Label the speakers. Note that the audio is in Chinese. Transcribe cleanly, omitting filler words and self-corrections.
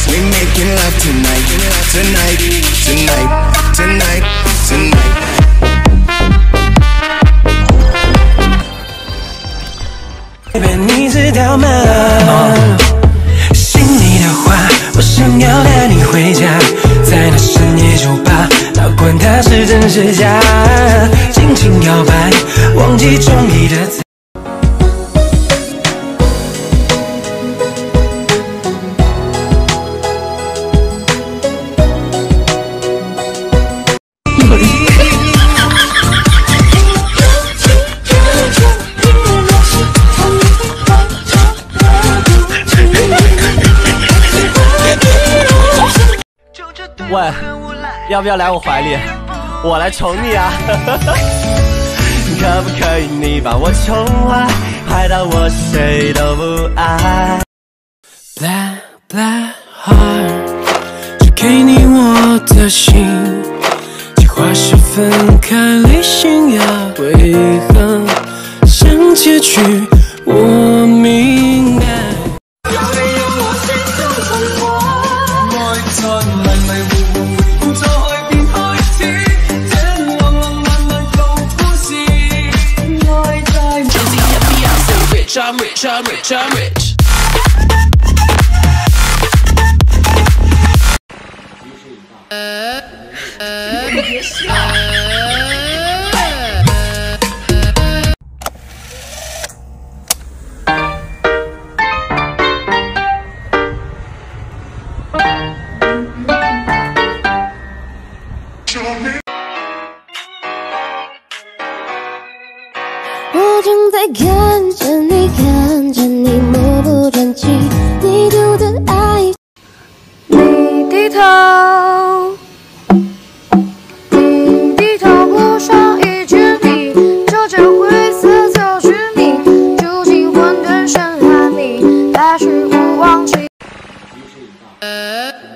Speaker 1: We making love tonight, tonight, tonight, tonight, tonight.
Speaker 2: 你这条门，心里的话，我想要带你回家，在那深夜酒吧，哪管它是真是假，尽情摇摆，忘记中意的字。
Speaker 3: 喂，要不要来我怀里？我来宠你啊！可不可以你把我宠坏，坏到我谁都不爱
Speaker 2: ？Black black heart， 只给你我的心，计划是分开旅行呀，为何想结局？我明白。 I'm rich, I'm rich, I'm rich. 别笑。
Speaker 4: 我正在看着你，看着你目不转睛，你丢的爱。你低头，你低头不上一支笔，这件灰色就是你，住进混沌深海里，来去不忘记。